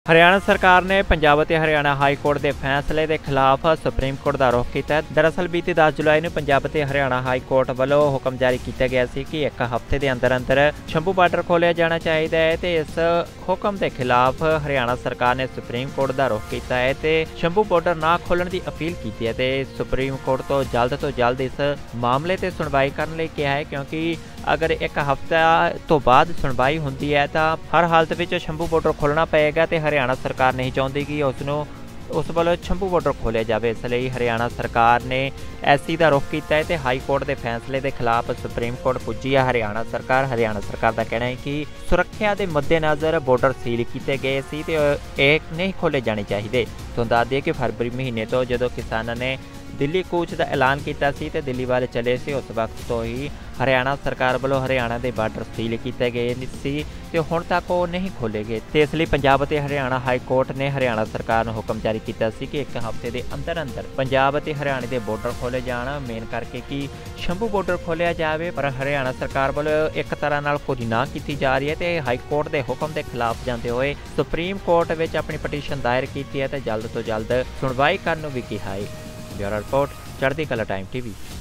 हरियाणा सरकार ने पंजाब ते हरियाणा हाई कोर्ट के फैसले के खिलाफ सुप्रीम कोर्ट का रुख किया। दरअसल बीती 10 जुलाई को पंजाब ते हरियाणा हाई कोर्ट वालों हुक्म जारी किया गया कि एक हफ्ते के अंदर अंदर शंभू बार्डर खोलिया जाना चाहिए है। तो इस हुक्म के खिलाफ हरियाणा सरकार ने सुप्रीम कोर्ट का रुख किया है तो शंभू बार्डर ना खोलने की अपील की है। तो सुप्रीम कोर्ट तो जल्द इस मामले से सुनवाई करने कहा है, क्योंकि अगर एक हफ्ता तो बाद सुनवाई होती है तो हर हालत में शंभू बार्डर खोलना पएगा। तो हरियाणा सरकार नहीं चाहती कि उस वालों शंभू बार्डर खोलिया जाए। इसलिए हरियाणा सरकार ने ऐसी का रुख किया है। तो हाई कोर्ट के फैसले के खिलाफ सुप्रीम कोर्ट पुजी है हरियाणा सरकार का कहना है कि सुरक्षा के मद्देनज़र बॉर्डर सील किए गए सी ते एक नहीं खोले जाने चाहिए। तो दस दिए कि फरवरी महीने तो जो किसानों ने दिल्ली कूच का ऐलान किया तो दिल्ली वाले चले से उस वक्त तो ही हरियाणा सरकार वालों हरियाणा के बार्डर सील किए गए तो हुण तक वो नहीं खोले गए। तो इसलिए पंजाब ते हरियाणा हाई कोर्ट ने हरियाणा सरकार को हुक्म जारी किया कि एक हफ्ते के अंदर अंदर पंजाब ते हरियाणा के बॉर्डर खोले जान, मेन करके कि शंभू बॉर्डर खोलिया जाए। पर हरियाणा सरकार वालों एक तरह नाल खुद ना की जा रही है। तो हाई कोर्ट के हुक्म के खिलाफ जाते हुए सुप्रीम कोर्ट में अपनी पटीशन दायर की है तो जल्द सुनवाई करने भी कहा है। ब्यूरो रिपोर्ट, चढ़ती कला टाइम TV।